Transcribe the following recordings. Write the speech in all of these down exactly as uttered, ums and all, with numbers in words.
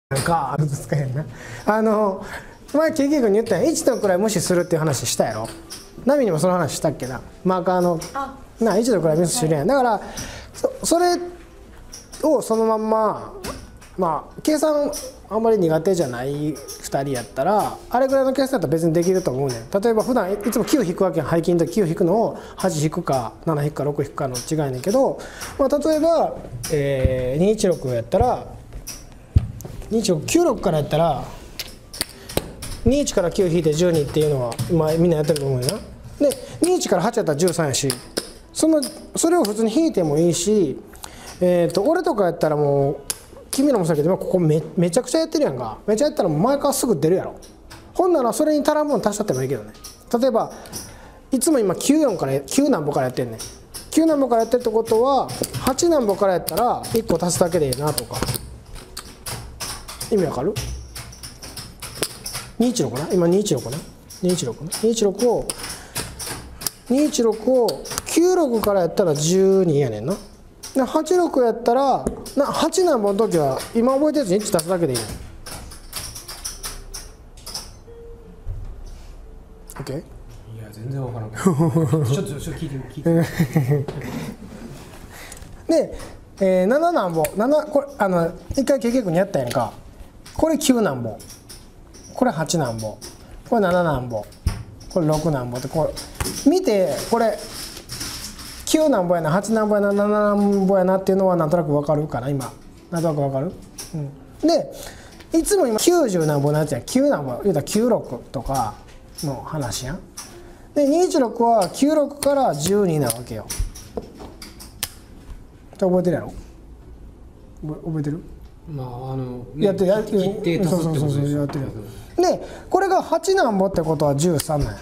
なんかあるんですかへんな。あの前ケイケイ君に言ったやん、いちの位無視するっていう話したやろ。ナミにもその話したっけな。マーカーのないちの位無視するやん、はい、だから そ, それをそのまんままあ計算あんまり苦手じゃないふたりやったらあれぐらいの計算だったら別にできると思うねん。例えば普段いつもきゅう引くわけやん、背筋の時きゅう引くのをはち引くかなな引くかろく引くかの違いやねんけど、まあ、例えば、えー、にひゃくじゅうろくやったらにひゃくきゅうじゅうろくからやったらにじゅういちからきゅう引いてじゅうにっていうのは今みんなやってると思うよな。でにじゅういちからはちやったらじゅうさんやし、そのそれを普通に引いてもいいし、えー、と俺とかやったらもう君らもそうだけどここ め, めちゃくちゃやってるやんか。めちゃやったらもう前からすぐ出るやろ。ほんならそれに足らんもん足したってもいいけどね。例えばいつも今きゅうじゅうよんからきゅうなんぼからやってんねん。きゅうなんぼからやってるってことははちなんぼからやったらいっこ足すだけでいいなとか。意味わかる？にひゃくじゅうろくな、今にひゃくじゅうろくな、にひゃくじゅうろくな、にひゃくじゅうろくをにひゃくじゅうろくをきゅうじゅうろくからやったらじゅうにやねんな。ではちじゅうろくやったらなはちなんぼの時は今覚えたやつにいち足すだけでいいの。 OK？ いや全然わからんちょっとちょっと聞いて聞いてで、えー、なななんぼななこれあの一回ケイケイ君にやったやんか。これきゅうなんぼ、これはちなんぼ、これなななんぼ、これろくなんぼってこれ見て、これきゅうなんぼやなはちなんぼやななななんぼやなっていうのはなんとなく分かるかな。今なんとなく分かる、うん、でいつも今きゅうじゅうなんぼのやつやきゅうなんぼ言うたらきゅうじゅうろくとかの話やん。でにひゃくじゅうろくはきゅうじゅうろくからじゅうになわけよ。って覚えてるやろ。覚えてる？ まああの、ね、 やってるやってる切って足すってことですよ。 やってるでこれがはちなんぼってことはじゅうさんなんや。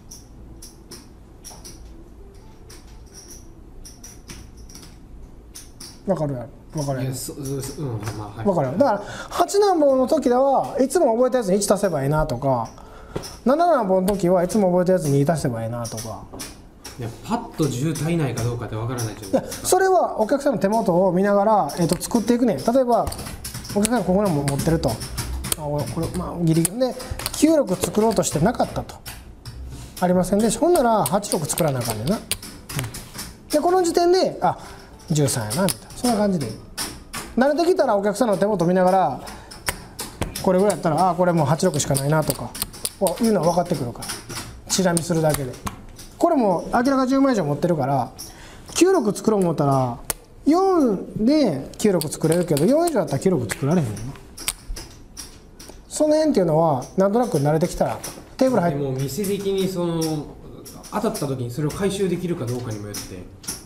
わかるやろ。わかるやろ。 うんまあはい。 わかるやろ。だからはちなんぼの時だはいつも覚えたやつにいち足せばいいなとか、なななんぼの時はいつも覚えたやつにに足せばいいなとか。 いやパッとじゅう足りないかどうかってわからないじゃないですか。 いやそれはお客さんの手元を見ながら、えー、と作っていくねん。例えばお客さんがここにも持ってると、あこれまあギリギリできゅうじゅうろく作ろうとしてなかったとありませんでした。ほんならはちじゅうろく作らなあかんねんな、うん、でこの時点であじゅうさんやなみたいな、そんな感じでいい。慣れてきたらお客さんの手元見ながらこれぐらいやったらあこれもうはちじゅうろくしかないなとかいうのは分かってくるから、チラ見するだけで。これも明らかじゅうまい以上持ってるからきゅうじゅうろく作ろう思ったらよんできゅうじゅうろく作れるけどよん以上だったらきゅうじゅうろく作られへんの。その辺っていうのはなんとなく慣れてきたらテーブル入ってもう店的にその当たった時にそれを回収できるかどうかにもよって、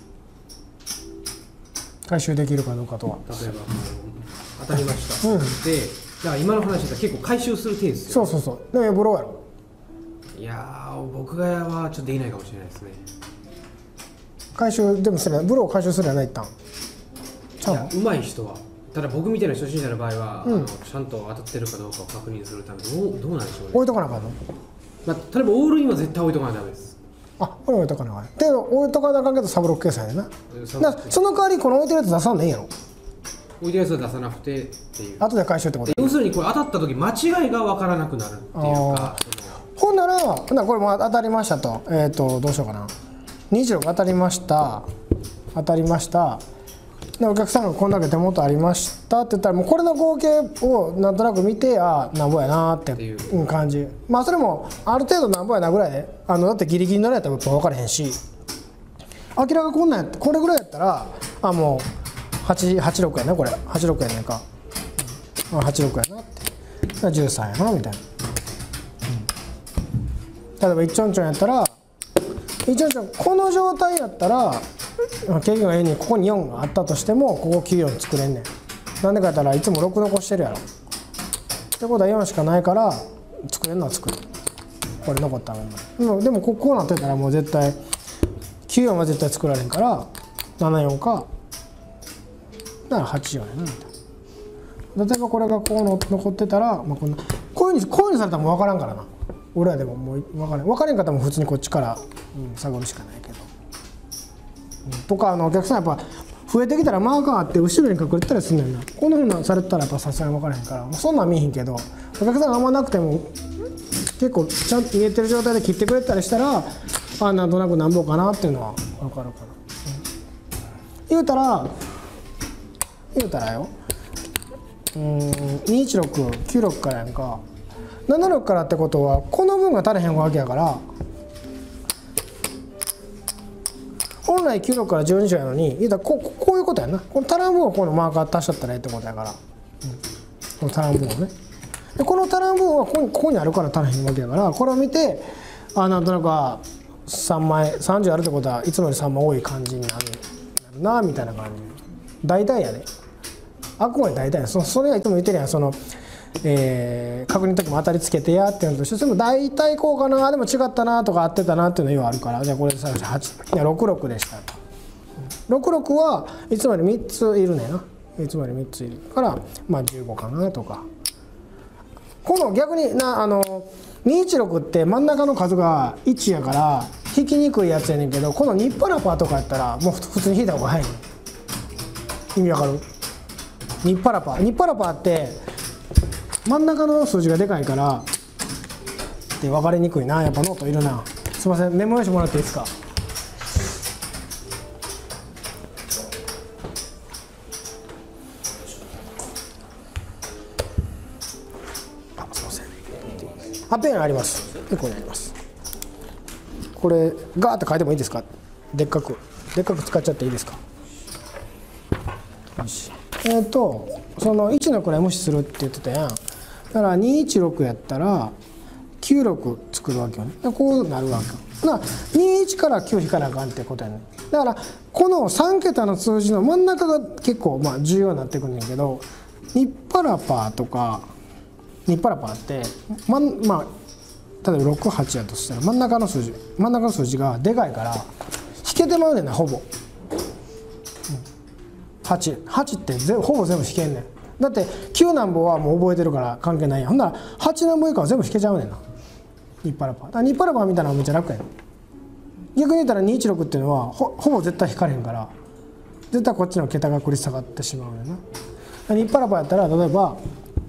回収できるかどうかとは例えば当たりました、うん、でだから今の話だったら結構回収する手ですよ、ね、 そうそうそう。でもブローやろ。 いやー僕がはちょっとできないかもしれないですね。 回収でもするブロー回収するやないったんちゃうの。 うまい人はただ僕みたいな初心者の場合は、 うん、 あのちゃんと当たってるかどうかを確認するためにどうどうなんでしょうね。 置いとかなあかんの、 まあ、例えばオールインは絶対置いとかないとダメです。 あこれ置いとかなあかんで置いとかなあかんけどサブロック計算やねんな。だからその代わりこの置いてるやつ出さんでいいんやろ。 置いてるやつは出さなくてっていう後で回収ってこと。 要するにこれ当たった時間違いが分からなくなるっていうか、 ほんならほんならこれも当たりましたと、えっ、ー、とどうしようかな、にじゅうろく当たりました当たりましたでお客さんがこんだけ手元ありましたって言ったらもうこれの合計をなんとなく見てあなんぼやなっていう感じ。まあそれもある程度なんぼやなぐらいで、あのだってギリギリのやったらやっぱ分からへんし、明らかこんなんやってこれぐらいやったらあもうはちじゅうろくやねこれはちじゅうろくやねんか、うん、はちじゅうろくやなってじゅうさんやなみたいな。例えばいっちょんちょんやったらいっちょんちょんこの状態やったら経験が言うにここによんがあったとしてもここきゅうじゅうよん作れんねん。なんでかやったらいつもろく残してるやろ。ってことはよんしかないから作れるのは作る。これ残ったままでもこうなってたらもう絶対きゅうじゅうよんは絶対作られんからななじゅうよんかだからはちじゅうよんやなみたいな。例えばこれがこうの残ってたら、まあ、こんなこういうふうにこういうふうにされたらもう分からんからな。俺らでももう分からん分からんかったらもう普通にこっちから、うん、探るしかないけど、うん、とかあのお客さんやっぱ普増えてきたらマーカーあって後ろに隠れてたりすんねんな。こんなふうなされてたらやっぱさすがに分からへんから、そんなん見えへんけど、お客さんがあんまなくても結構ちゃんと見えてる状態で切ってくれたりしたら、あなんとなくなんぼかなっていうのは分かるかな、うん、言うたら言うたらよ、うーんにいちろくきゅうろくからやんか、ななろくからってことはこの分が足りへんわけやから、本来きゅうろくからじゅうにじょやのに、言うたら こ, こういうことやな。この足らん分をこのマーカー足しとったらええってことやから、うん、この足らん分をね。でこの足らん分はここにここにあるから足らへんわけやから、これを見てあなんとなくはさんまいさんじゅうあるってことはいつもよりさんまい多い感じになるなみたいな感じ。大体やで、あくまで大体や。 そ, それはいつも言ってるやん、その、えー、確認の時も当たりつけてやっていうのと一緒でも大体こうかな、でも違ったなとか合ってたなっていうのがあるから、じゃあこれでさはちいやろくろくでしたと。ろくろくはいつもよりみっついるねんな。いつもよりみっついるからまあじゅうごかなとか。この逆になあのにいちろくって真ん中の数がいちやから引きにくいやつやねんけど、このニッパラパーとかやったらもう普通に引いた方が早いねん。意味わかる？ニッパラパーニッパラパーって真ん中の数字がでかいからって分かりにくいな。やっぱノートいるな。すいません、メモ用紙もらっていいですか？はっぺんえんあります。結構にあります。これガーって書いてもいいですか？でっかくでっかく使っちゃっていいですか？よし。えっとそのいちの位無視するって言ってたやん。だからにいちろくやったらきゅうろく作るわけよね。こうなるわけよ。なにいちからきゅう引かなあかんってことやね。だからこのさんけたの数字の真ん中が結構まあ重要になってくるんだけど、ニッパラパーとかニッパラパーって、ままあ、例えばろくはちやとしたら真ん中の数字真ん中の数字がでかいから引けてまうねんな、ほぼ、うん、はち, はちってぜほぼ全部引けんねん。だってきゅうなんぼはもう覚えてるから関係ないやん。ほんならはちなんぼ以下は全部引けちゃうねんな、ニッパラパー。だからニッパラパーみたいなのはめっちゃ楽やん。逆に言ったらにいちろくっていうのは ほ, ほぼ絶対引かれへんから、絶対こっちの桁が繰り下がってしまうねんな。ニッパラパーやったら例えば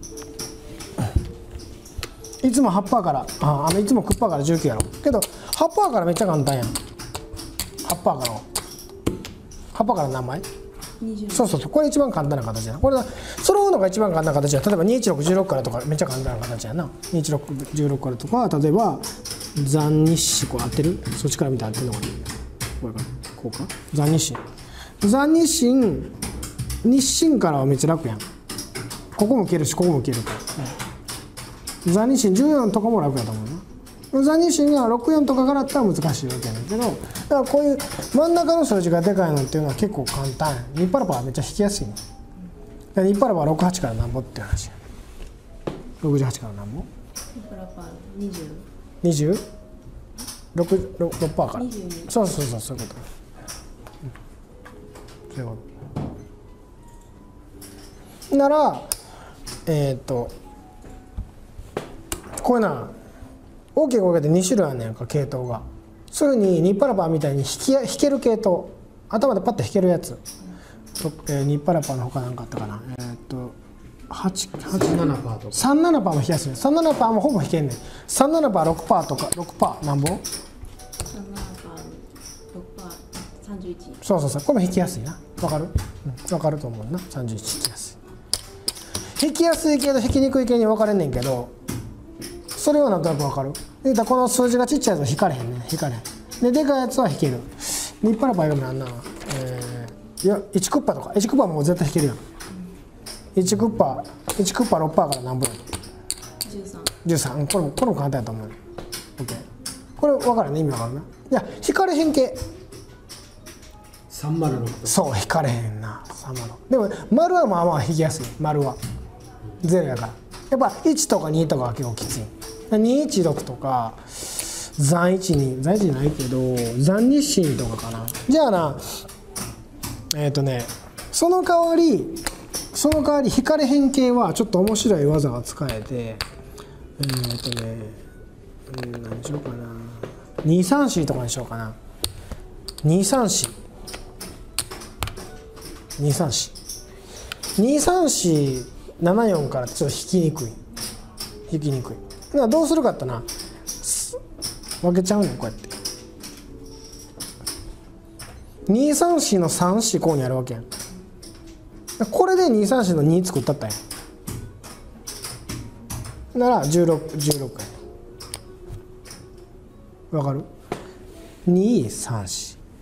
いつも はちパーセント からああのいつも きゅうパーセント からじゅうきゅうやろけど はちパーセント からめっちゃ簡単やん。 はちパーセント からはちパーセント から何枚？そうそうそう、これ一番簡単な形やな。これは揃うのが一番簡単な形や。例えばにいちろくいちろくからとかめっちゃ簡単な形やな。にいちろくいちろくからとか、例えば残日誌、これ合ってる？そっちから見て合ってるのかな。これかこうか残日誌残日誌日清からはめっちゃ楽やん。ここも消えるしここも消えるから、うん、残日清じゅうよんとかも楽やと思うな。残日清がろくじゅうよんとかからだったら難しいわけやねんけど、だからこういう真ん中の数字がでかいのっていうのは結構簡単や。ニッパラパーはめっちゃ引きやすいね。ニッパラパーはろくじゅうはちからなんぼっていう話や。ろくじゅうはちからなんぼ？ ニッパラパーにじゅう。 にじゅう？ろくパーセントから。 にじゅうに。 そうそうそう、そういうこと。うん、そういうこと。ならえっとこういうな大きく分けてに種類あるねんか、系統が。そういうふうにニッパラパーみたいに引き引ける系統、頭でパッと引けるやつ、うんえー、ニッパラパーのほかなんかあったかな、えー、っとはち、はち、ななパーとかさんじゅうななパーも引きやすい。さんじゅうななパーもほぼ引けんねん。さんじゅうななパーろくパーとかろくパーなんぼ？さんじゅうななパーろくパーさんじゅういち。そうそうそう、これも引きやすいな。わかる？うん、わかると思うな。さんじゅういち引きやすい。引きやすい系と引きにくい系に分かれんねんけど、それはなんとなく分かる？でこの数字がちっちゃいやつは引かれへんね。引かれへん。ででかいやつは引ける。ニッパラパーよりもなんな、えー、いやいちクッパとかいちクッパも絶対引けるやん。いちクッパいちクッパろくパーセントから何分？じゅうさん。じゅうさん。これもこれも簡単やと思う。OK。これ分かるね、意味分かるな。いや引かれへん系。 さんまるろくとか。 そう引かれへんな。さんまるろく。でも丸はまあまあ引きやすい。丸はゼロやから。やっぱいちとかにとかは結構きつい。にいちろくとか残いちに残いちにないけど残日清とかかな。じゃあなえっ、ー、とねその代わりその代わり引かれへん系はちょっと面白い技が使えて、えっ、ー、とね、うん、何しようかな、にさんよんとかにしようかな。にさんよんにさんよんにさんよんななよんからちょっと引きにくい引きにくいだからどうするかってな分けちゃうねんこうやってにさんよんのさんよんこうにあるわけやんこれでにさんよんのに作ったったんやならじゅうろく、じゅうろくやわかる にさんよん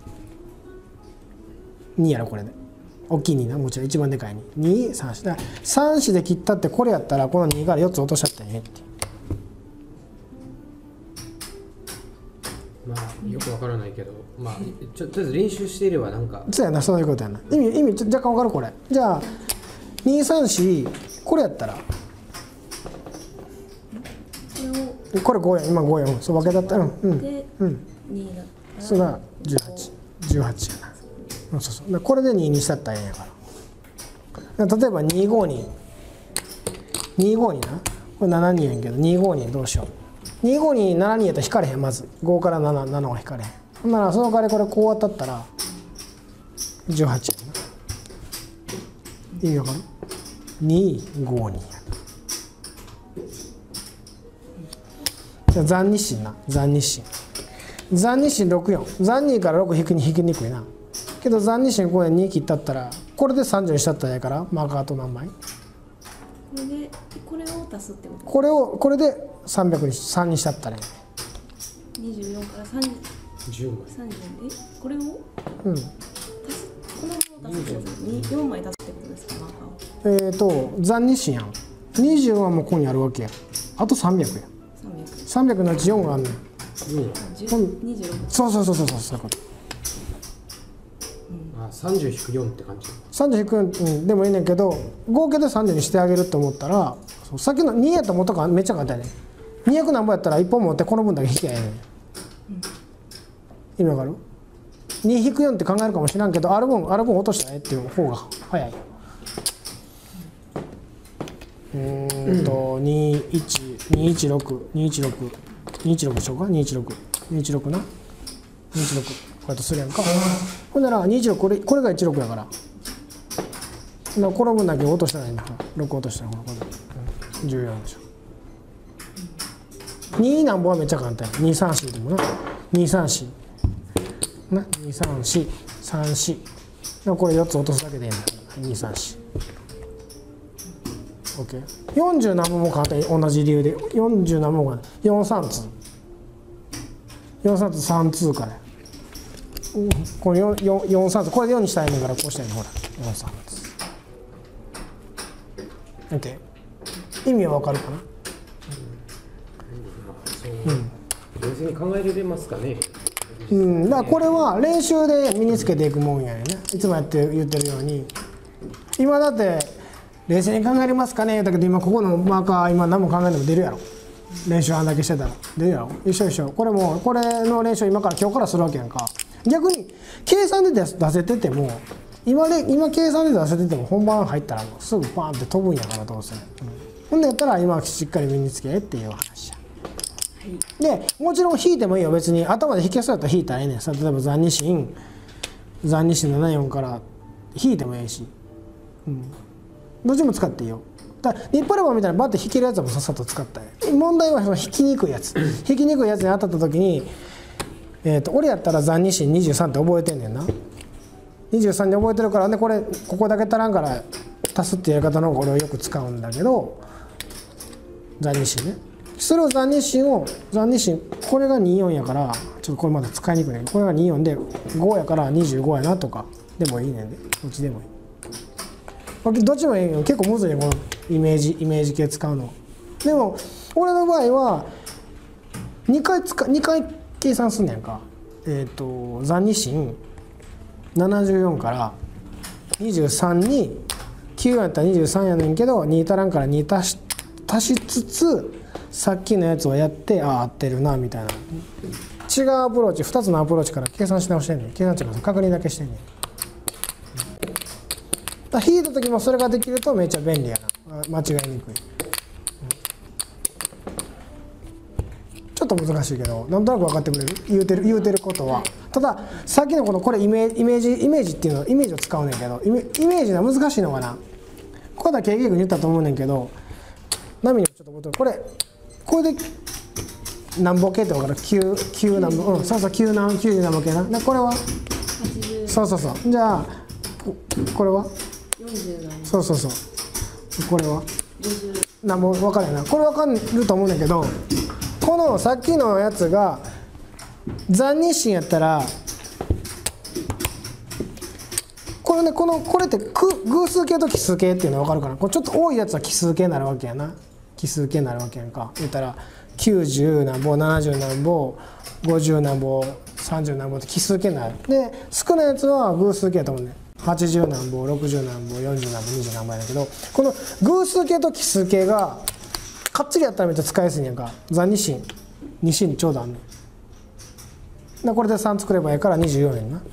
にやろこれで大きいになもちろん一番でかいににさんよんだからさんよんで切ったってこれやったらこのにからよっつ落としちゃったんやってまあよくわからないけどまあちょとりあえず練習していればなんかそうやなそういうことやな意味意味若干わかるこれじゃあにさんよんこれやったらこれごや今ごやんそう分けたったうんうんうんそれがじゅうはち、じゅうはちやなそうそうそうこれでににしたったらええんやから例えばにひゃくごじゅうに にひゃくごじゅうになこれななにやんけどにひゃくごじゅうにどうしようにひゃくごじゅうにななにやったら引かれへんまずごからなな、ななは引かれへんほんならその代わりこれこう当たったらじゅうはちやな意味わかるにひゃくごじゅうにや残日進な残日進残日進ろくじゅうよん残にからろく引くに引きにくいなけど残日進これに切ったったらこれでさんじゅうにしたったらええからマーカーと何枚これでこれを足すってことこれをこれでさんびゃくにさんにしたったらええにじゅうよんからさんじゅうじゅうまいさんじゅうえこれをうん足すこのものを足すってことによんまい足すってことですかマーカーをえっと残日進やんにじゅうはもうここにあるわけやあとさんびゃくやさんびゃくさんびゃくのうちよんがあんねんにじゅうろくそうそうそうそうそうそういうことあさんじゅう引くよんって感じさんじゅう引くよん、うん、でもいいねんけど合計でさんじゅうにしてあげると思ったらそうさっきのにやったら元がめっちゃ簡単やねにひゃくなんぼやったらいっぽん持ってこの分だけ引きゃええねん、うん、意味わかるに引くよんって考えるかもしらんけどある分ある分落としたらええっていう方が早い。うーんとにいちにいちろくにいちろくにいちろくでしょうかにいちろくにいちろくなにいちろくこうやってするやんかほんならにいちろくこれこれがいちろくやからなこの分だけ落としたらいいんだろく落としたらこれこれじゅうよんでしょになんぼはめっちゃ簡単やにさんよんでもなにさんよんなにさんよんさんよんこれよっつ落とすだけでいいんだにさんよんオッケー、よんじゅう何本も簡単同じ理由でよんじゅう何本かよんさん通よんさん通さん通からこれよんさん通これでよんにしたいねんからこうしたいねんほらよんさん通オッケー意味はわかるかなうん、冷静に考えれますかねうん、だからこれは練習で身につけていくもんやねいつもやって言ってるように今だって冷静に考えれますかねだけど今ここのマーカー今何も考えても出るやろ練習あんだけしてたら出るやろ一緒一緒これもこれの練習今から今日からするわけやんか逆に計算で出せてても今で今計算で出せてても本番入ったらすぐパーンって飛ぶんやからどうせ、うん、ほんでやったら今しっかり身につけっていう話やでもちろん引いてもいいよ別に頭で引きやすかったら引いたらええねんさ例えば残日進残日進ななよんから引いてもええし、うん、どっちも使っていいよだからニッパレバーみたいなバッて引けるやつはもうさっさと使ったら問題はその引きにくいやつ引きにくいやつに当たった時に、えー、と俺やったら残日進にじゅうさんって覚えてんねんなにじゅうさんで覚えてるからでこれここだけ足らんから足すっていうやり方の方が俺はよく使うんだけど残日進ねそれを残日進を残日進これがにじゅうよんやからちょっとこれまだ使いにくいねこれがにじゅうよんでごやからにじゅうごやなとかでもいいねんでどっちでもいいどっちもいいよ結構むずいねこのイメージイメージ系使うのでも俺の場合はにかい使にかい計算すんねんかえっ、ー、と残日進ななじゅうよんからにじゅうさんにきゅうやったらにじゅうさんやねんけどに足らんからに足し足しつつさっきのやつをやってああ合ってるなみたいな違うアプローチふたつのアプローチから計算し直してんねん計算っていうか確認だけしてんねんだ引いた時もそれができるとめっちゃ便利やな間違いにくい、うん、ちょっと難しいけどなんとなく分かってくれる言うてる言うてることはたださっきのこのこれイメージイメージイメージっていうのイメージを使うねんけどイメイメージが難しいのかな。ここだけ経験に言ったと思うねんけど波にちょっと戻るこれこれで何ぼ系って分かるきゅう、きゅう何ぼうんそうそうきゅう何きゅう何ぼ系なでこれはそうそうそうじゃあこれはよんじゅう何そうそうそうこれは何ぼ分かるよなこれ分かると思うんだけどこのさっきのやつが残日針やったらこれねこのこれって偶数形と奇数形っていうの分かるかなこれちょっと多いやつは奇数形になるわけやな奇数形になるわけやんか言ったらきゅうじゅう何ぼななじゅう何ぼごじゅう何ぼさんじゅう何ぼって奇数形になるで少ないやつは偶数形やと思うねはちじゅう何ぼろくじゅう何ぼよんじゅう何ぼにじゅう何ぼやねんけどこの偶数形と奇数形がかっちりやったらめっちゃ使いやすいんやんか残日針に針にちょうどあんねんこれでさん作ればいいからにじゅうよんやんな、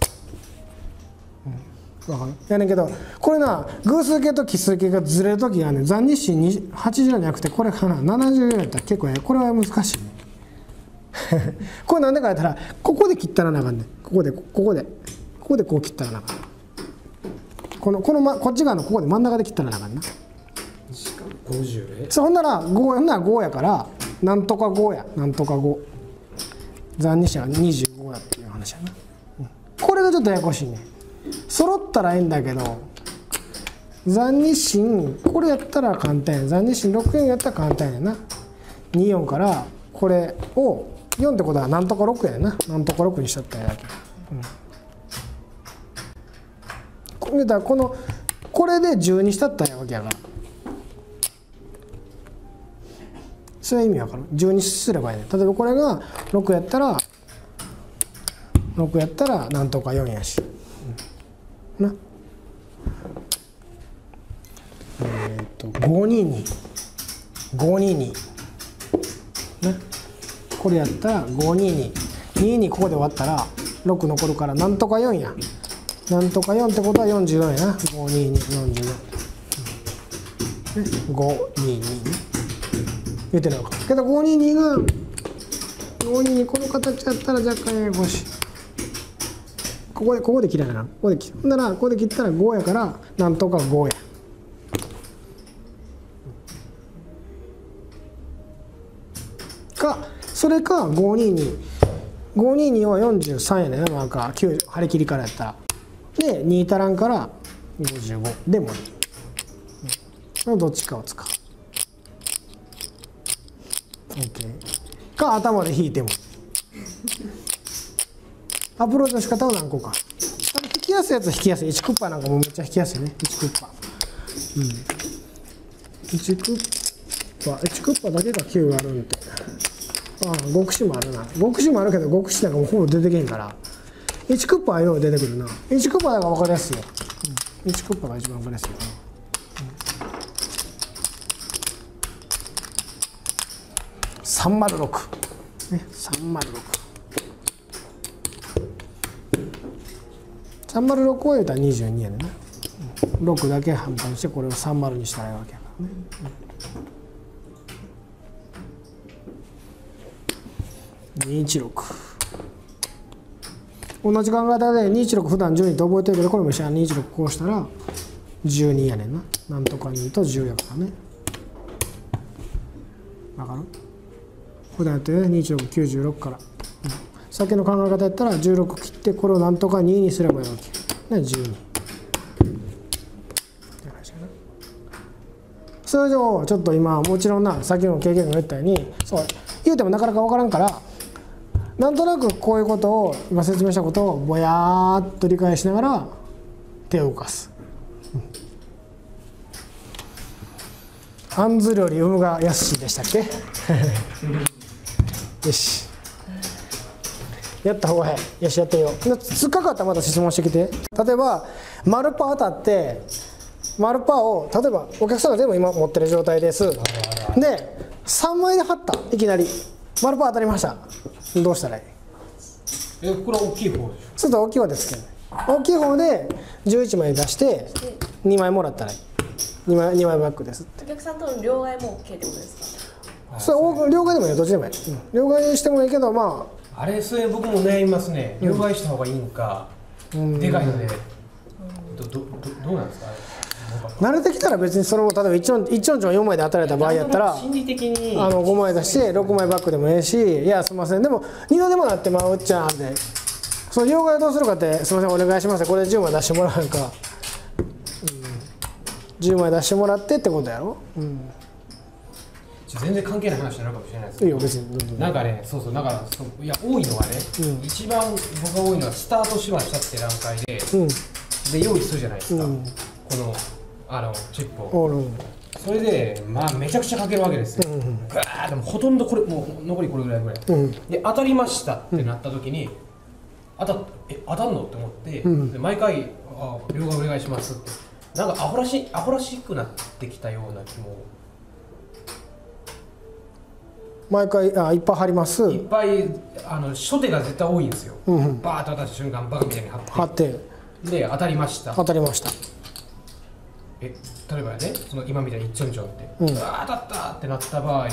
うん、分かるやねんけどこれな偶数形と奇数形がずれる時がね残日針はちじゅうじゃなくてこれかなななじゅうよんやったら結構ねこれは難しいねこれなんでかやったらここで切ったらなあかんねんここでここでここでこう切ったらなあかんこのこの、ま、こっち側のここで真ん中で切ったらなあかんなごじゅうえそうほんならごほんならごやからなんとかごやなんとかご残日針はにじゅうごやっていう話やな、うん、これがちょっとややこしいね揃ったらいいんだけど残日針これやったら簡単や残日針ろくよんやったら簡単やなにじゅうよんからこれをよんってことはなんとかろくやななんとかろくにしちゃったらだけ、うん、これだこのこれでじゅうにしたったらやわけやからそういう意味わかるじゅうにすればいいね例えばこれがろくやったらろくやったらなんとかよんやし、うん、なえっとごににごにになこれやったらごににににここで終わったらろく残るからなんとかよんやなんとかよんってことはよんじゅうよんやなごにによんじゅうよん、ね、ごににね言ってるのかけどごににがごににこの形やったら若干ややこしいここでここで切らないなここで切るほんならここで切ったらごやからなんとかごやかそれかごににごににはよんじゅうさんやねんななんかきゅう張り切りからやったらでに足らんからごじゅうごでもいい、うん、どっちかを使うOK か頭で引いてもアプローチの仕方は何個か引きやすいやつは引きやすいいちクッパなんかもめっちゃ引きやすいねいちクッパうんいちクッパいちクッパだけがきゅうがあるんでああ極視もあるな極視もあるけど極視なんかもうほぼ出てけんからいちクッパはよう出てくるないちクッパが分かりやすいよ、うん、いちクッパが一番分かりやすいかなさんまるろく、ね、さんまるろく さんまるろくを言うたらにじゅうにやねんな、うん、ろくだけ半分してこれをさんまるにしたらいいわけやからね、うん、にひゃくじゅうろく同じ考え方でにひゃくじゅうろく普段じゅうにって覚えてるけどこれも一緒ににひゃくじゅうろくこうしたらじゅうにやねんななんとかにとじゅうやからねわかる普段やってねにじゅうろく、きゅうじゅうろくから、うん、さっきの考え方やったらじゅうろく切ってこれをなんとかににすればいいわけねじゅうにそれ以上ちょっと今もちろんなさっきの経験が言ったようにそう言うてもなかなか分からんからなんとなくこういうことを今説明したことをぼやーっと理解しながら手を動かす、うん、案ずるより産むが安しでしたっけよしやった方が早いよしやってみよう突っかかったらまた質問してきて例えば丸パー当たって丸パーを例えばお客さんが全部今持ってる状態ですでさんまいで貼ったいきなり丸パー当たりましたどうしたらいいえこれは大きい方でしょそうすると大きい方でつける大きい方でじゅういちまい出してにまいもらったらいい 2, 枚にまいバックですってお客さんとの両替も OK ってことですかそれ両替でもいいよどっちでもいい、うん、両替してもいいけどまああれそれ僕も悩みますね。両替した方がいいんか、うん、でかいので、うん、どどどどうなんですか。 慣れてきたら別にそれを例えばいちおんちょんよんまいで当たられた場合やったら心理的にあのごまい出してろくまいバックでもええし、いやすみませんでもにどでもなってまうっちゃんで、その両替どうするかってすみませんお願いしますこれでじゅうまい出してもらうか、うん、じゅうまい出してもらってってことやろ。うん、 全然関係ない話になるかもしれないですけど、 いいよ別になんかね、そうそう、なんかそういや多いのはね、うん、一番僕が多いのはスタートしましたって段階で、うん、で用意するじゃないですか、うん、このあのチップを、うん、それでまあめちゃくちゃかけるわけですよ、うん、ガーッでもほとんどこれもう残りこれぐらいぐらい、うん、で当たりましたってなった時に、うん、当たえ当たんのって思って、うん、で毎回あ両替お願いしますってなんかアホらしアホらしくなってきたような気も。 毎回あいっぱい貼ります。 いっぱいあの初手が絶対多いんですよ。うんうん、バーッと当たった瞬間バカみたいに貼って。 貼ってで当たりました。 当たりました。 え例えばねその今みたいにちょんちょんって、うん、あ当たったってなった場合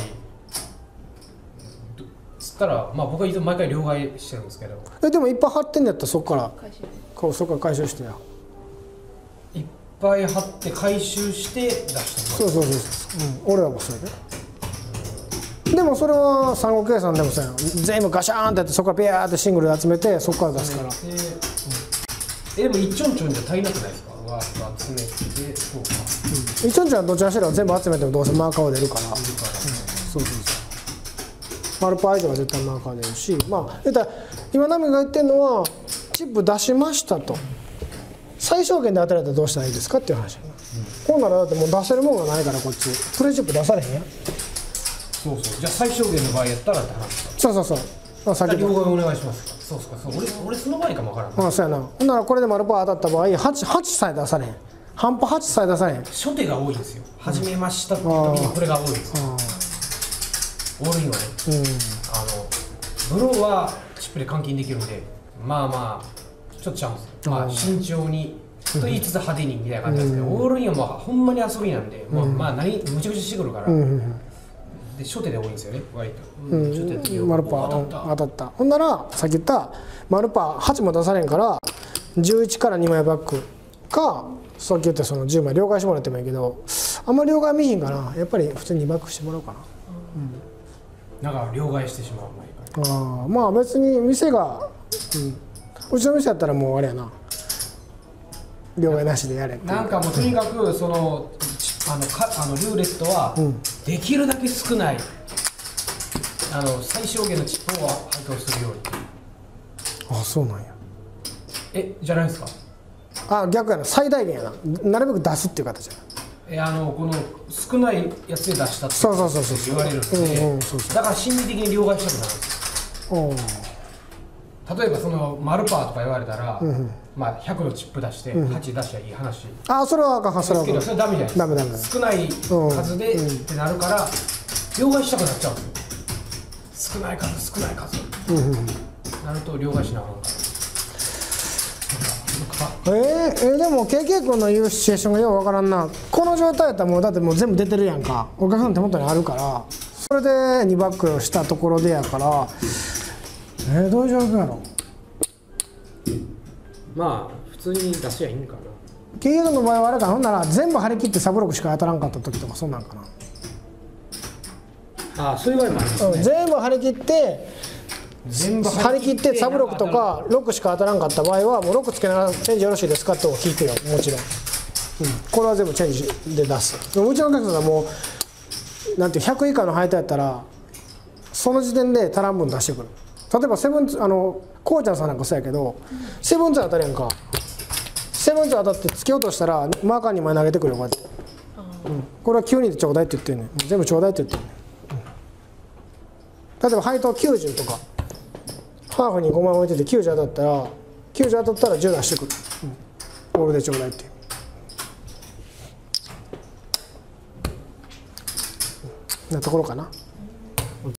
つったらまあ僕はいつも毎回両替してるんですけど。 えでもいっぱい貼ってんのやったらそこからこうそこから回収してや。 いっぱい貼って回収して出してます。 そうそうそうそう。うん、俺らもそれで。でもそれは産後計算でもさ全部ガシャーンってやってそこからビャーってシングルで集めてそこから出すから、えーうん、えでも一ちょんちょんじゃ足りなくないですか。わーっと集めてそうか、 うん、一ちょんちょんはどちらしろ全部集めてもどうせマーカーは出るから、うん、そうそうそうマルパー以上は絶対マーカー出るし、まあ言ったら今ナミが言ってるのはチップ出しましたと最小限で当たられたらどうしたらいいですかっていう話、うん、こうならだってもう出せるもんがないからこっちプレチップ出されへんやん。 そうそうじゃあ最小限の場合やったらって話そうそうそうあ先両替お願いしますそうそうそう俺俺その場合かもわからんあそうやなほんならこれで丸パー当たった場合 8, 8さえ出されへん半端はちさえ出されへん初手が多いんですよ、うん、始めましたって時にこれが多いんですよオールインはね、うん、あのブローはチップで換金できるんでまあまあちょっとちゃうんですよ、まあ、慎重にと言いつつ派手にみたいな感じなんですけど、うん、オールインはもうほんまに遊びなんで、うん、まあ何むちゃくちゃしてくるから、うんで初手で多いんですよね割と、うん、初手でマルパー当たったほんならさっき言ったマルパーはちも出されんからじゅういちからにまいバックかさっき言ったそのじゅうまい両替してもらってもいいけどあんまり両替見ひんかなやっぱり普通ににバックしてもらおうかな、 うん、だから両替してしまうああまあ別に店が、うん、うちの店やったらもうあれやな両替なしでやれってなんかもうとにかくそのあのかあのルーレットはできるだけ少ない、うん、あの最小限のチップを配当するように。 あそうなんやえじゃないですか。 あ逆やな最大限やななるべく出すっていう形やなえあのこの少ないやつで出したってそうそうそうそう言われるんで、うんうん、そうそうだから心理的に両替したくなるんですよ。例えばそのマルパーとか言われたら、うんうんまあ、ひゃくのチップ出してはち出しゃいい話、 うん、あそれはあかんそれはあかんそれダメじゃないですか。 ダメダメ少ない数で、うん、ってなるから両替したくなっちゃうんですよ。少ない数少ない数、うんうん、なると両替しなあかんからえー、えー、でも ケーケー 君の言うシチュエーションがようわからんな。この状態やったらもうだってもう全部出てるやんかお客さんの手元にあるからそれでにバックをしたところでやからえー、どういう状況やろ。 まあ普通に出しゃいいんかな。 ケーケー 君の場合はあれかなほんなら全部張り切ってサブロックしか当たらんかった時とかそんなんかな。ああそういう場合もありますね、 うん、全部張り切って全部張り切ってサブロックとかロックしか当たらんかった場合はもうロックつけながらチェンジよろしいですかと聞くよもちろん、うん、これは全部チェンジで出す。でもうちのお客さんはもうなんてひゃく以下の配当やったらその時点で足らん分出してくる。例えばセブンツあのこうちゃんさんなんかそうやけど、うん、セブンツ当たるやんかセブンツ当たって突き落としたらマーカーにまい投げてくるよこうやって、うん、これはきゅうにんでちょうだいって言ってんねん全部ちょうだいって言ってんねん、うん、例えば配当きゅうじゅうとかハーフにごまん置いててきゅうじゅう当たったらきゅうじゅう当たったらじゅう出してくる、うん、オールでちょうだいって、うん、なところかな。